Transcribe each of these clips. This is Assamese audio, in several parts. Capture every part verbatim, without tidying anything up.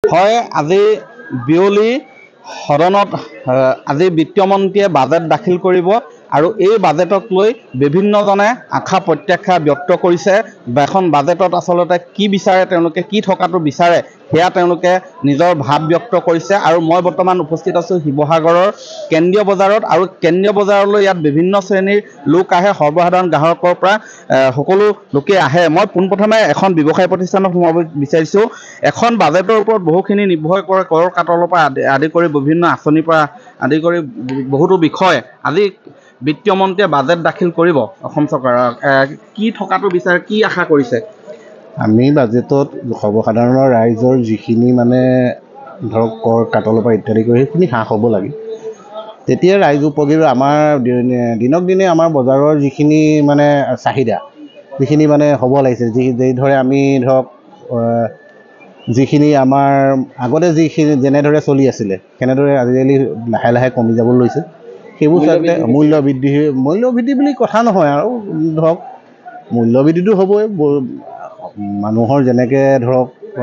হয় আজি বিয়লি সদনত আজি বিত্তমন্ত্ৰীয়ে বাজেট দাখিল কৰিব আৰু এই বাজেটক লৈ বিভিন্নজনে আশা প্ৰত্যাশা ব্যক্ত কৰিছে। এখন বাজেটত আচলতে কি বিচাৰে তেওঁলোকে কি থকাটো বিচাৰে সেয়া তেওঁলোকে নিজৰ ভাৱ ব্যক্ত কৰিছে। আৰু মই বৰ্তমান উপস্থিত আছোঁ শিৱসাগৰৰ কেন্দ্ৰীয় বজাৰত আৰু কেন্দ্ৰীয় বজাৰলৈ ইয়াত বিভিন্ন শ্ৰেণীৰ লোক আহে, সৰ্বসাধাৰণ গ্ৰাহকৰ পৰা সকলো লোকে আহে। মই পোনপ্ৰথমে এখন ব্যৱসায় প্ৰতিষ্ঠানত সোমাব বিচাৰিছোঁ। এখন বাজেটৰ ওপৰত বহুখিনি নিৰ্ভৰ কৰে, কৰ কাটলৰ পৰা আদি আদি কৰি বিভিন্ন আঁচনিৰ পৰা আদি কৰি বহুতো বিষয়। আজি বিত্তমন্ত্ৰীয়ে বাজেট দাখিল কৰিব অসম চৰকাৰক, কি থকাটো বিচাৰে, কি আশা কৰিছে? আমি বাজেটত সৰ্বসাধাৰণৰ ৰাইজৰ যিখিনি মানে ধৰক কৰ কাটলৰ পৰা ইত্যাদি কৰি সেইখিনি হ্ৰাস হ'ব লাগে, তেতিয়া ৰাইজ উপযোগী। আমাৰ দিনক দিনে আমাৰ বজাৰৰ যিখিনি মানে চাহিদা যিখিনি মানে হ'ব লাগিছে, যি যিদৰে আমি ধৰক যিখিনি আমাৰ আগতে যিখিনি যেনেদৰে চলি আছিলে সেনেদৰে আজিকালি লাহে লাহে কমি যাব লৈছে। সেইবোৰ চাইতে মূল্য বৃদ্ধি মূল্য বৃদ্ধি বুলি কথা নহয় আৰু ধৰক মূল্য বৃদ্ধিটো হ'বই। মানুহৰ যেনেকৈ ধৰক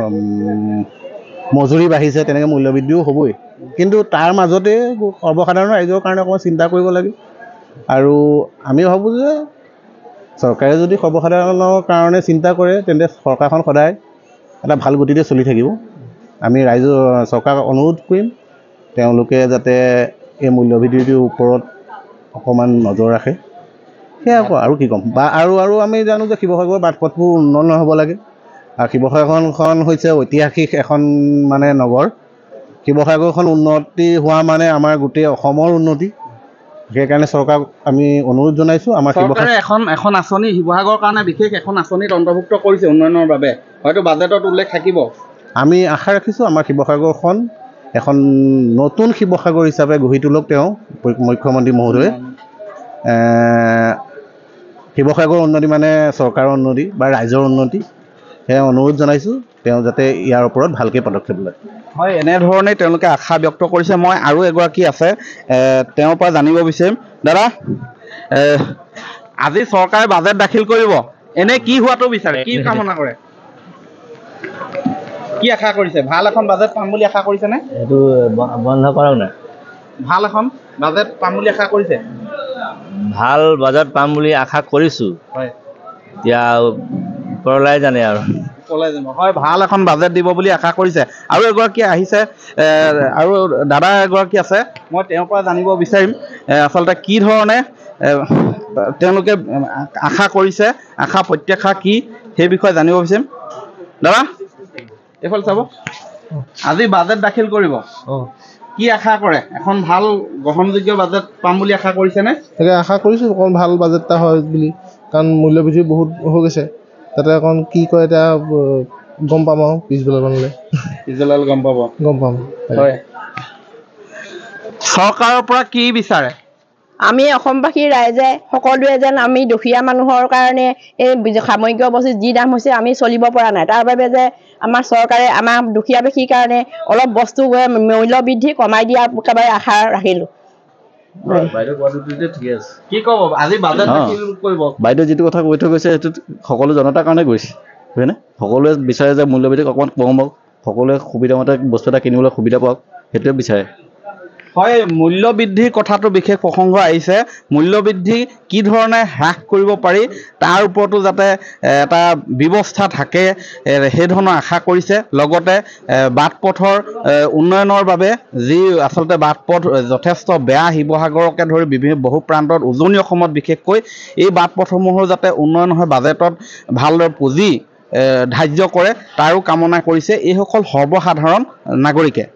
মজুৰি বাঢ়িছে তেনেকৈ মূল্য বৃদ্ধিও হ'বই, কিন্তু তাৰ মাজতে সৰ্বসাধাৰণ ৰাইজৰ কাৰণে অকণমান চিন্তা কৰিব লাগে। আৰু আমি ভাবোঁ যে চৰকাৰে যদি সৰ্বসাধাৰণৰ কাৰণে চিন্তা কৰে তেন্তে চৰকাৰখন সদায় এটা ভাল গতিতে চলি থাকিব। আমি ৰাইজৰ চৰকাৰক অনুৰোধ কৰিম তেওঁলোকে যাতে এই মূল্যবৃদ্ধিটোৰ ওপৰত অকণমান নজৰ ৰাখে। সেয়া আকৌ আৰু কি ক'ম বা আৰু আৰু আমি জানো যে শিৱসাগৰৰ বাট পথবোৰ উন্নত হ'ব লাগে। আৰু শিৱসাগৰখন হৈছে ঐতিহাসিক এখন মানে নগৰ। শিৱসাগৰখন উন্নতি হোৱা মানে আমাৰ গোটেই অসমৰ উন্নতি। সেইকাৰণে চৰকাৰক আমি অনুৰোধ জনাইছোঁ। আমাৰ চৰকাৰে এখন এখন আঁচনি শিৱসাগৰৰ কাৰণে বিশেষ এখন আঁচনিত অন্তৰ্ভুক্ত কৰিছে উন্নয়নৰ বাবে, হয়তো বাজেটত উল্লেখ থাকিব। আমি আশা ৰাখিছোঁ আমাৰ শিৱসাগৰখন এখন নতুন শিৱসাগৰ হিচাপে গঢ়ি তোলক তেওঁ মুখ্যমন্ত্ৰী মহোদয়ে। শিৱসাগৰৰ উন্নতি মানে চৰকাৰৰ উন্নতি বা ৰাইজৰ উন্নতি, সেয়া অনুৰোধ জনাইছোঁ তেওঁ যাতে ইয়াৰ ওপৰত ভালকৈ পদক্ষেপ লয়। হয়, এনেধৰণে তেওঁলোকে আশা ব্যক্ত কৰিছে। মই আৰু এগৰাকী আছে তেওঁৰ পৰা জানিব বিচাৰিম। দাদা, আজি চৰকাৰে বাজেট দাখিল কৰিব, এনে কি হোৱাটো বিচাৰে, কি কামনা কৰে, কি আশা কৰিছে? ভাল এখন বাজেট পাম বুলি আশা কৰিছেনে? এইটো বন্ধ কৰক নাই। ভাল এখন বাজেট পাম বুলি আশা কৰিছে? ভাল বাজেট পাম বুলি আশা কৰিছোঁ। হয়, এতিয়া ওপৰলাই জানে আৰু ওপৰলাই জানে। হয়, ভাল এখন বাজেট দিব বুলি আশা কৰিছে। আৰু এগৰাকী আহিছে, আৰু দাদা এগৰাকী আছে, মই তেওঁৰ পৰা জানিব বিচাৰিম আচলতে কি ধৰণে তেওঁলোকে আশা কৰিছে, আশা প্ৰত্যাশা কি সেই বিষয়ে জানিব বিচাৰিম। দাদা এইফালে চাব, আজি বাজেট দাখিল কৰিব, কি আশা কৰে? এখন ভাল গ্ৰহণযোগ্য বাজেট পাম বুলি আশা কৰিছেনে? তাকে আশা কৰিছোঁ অকণ ভাল বাজেট এটা হয় বুলি, কাৰণ মূল্যবৃদ্ধি বহুত হৈ গৈছে। তাতে অকণ কি কয় এতিয়া গম পাম আৰু পিছবেলা মানলৈ পিছবেলা গম পাব গম পাম হয়। চৰকাৰৰ পৰা কি বিচাৰে? আমি অসমবাসী ৰাইজে সকলোৱে যেন আমি দুখীয়া মানুহৰ কাৰণে এই সামগ্ৰী বস্তু যি দাম হৈছে আমি চলিব পৰা নাই, তাৰ বাবে যে আমাৰ চৰকাৰে আমাৰ দুখীয়াবাসীৰ কাৰণে অলপ বস্তু মূল্য বৃদ্ধি কমাই দিয়া একেবাৰে আশা ৰাখিলোঁ। কি ক'ব আজি বাজেট দাখিল কৰিব? বাইদেউ যিটো কথা কৈ থৈ গৈছে সেইটো সকলো জনতাৰ কাৰণে গৈছে, হয়নে? সকলোৱে বিচাৰে যে মূল্যবৃদ্ধি অকণমান কম হওক, সকলোৱে সুবিধামতে বস্তু এটা কিনিবলৈ সুবিধা পাওক, সেইটোৱে বিচাৰে। হয়, মূল্য বৃদ্ধিৰ কথাটো বিশেষ প্ৰসংগ আহিছে। মূল্য বৃদ্ধি কি ধৰণে হ্ৰাস কৰিব পাৰি তাৰ ওপৰতো যাতে এটা ব্যৱস্থা থাকে সেই ধৰণৰ আশা কৰিছে। লগতে বাট পথৰ উন্নয়নৰ বাবে যি আচলতে বাট পথ যথেষ্ট বেয়া, শিৱসাগৰকে ধৰি বিভিন্ন বহু প্ৰান্তত উজনি অসমত বিশেষকৈ এই বাট পথসমূহৰ যাতে উন্নয়ন হয়, বাজেটত ভালদৰে পুঁজি ধাৰ্য কৰে তাৰো কামনা কৰিছে এইসকল সৰ্বসাধাৰণ নাগৰিকে।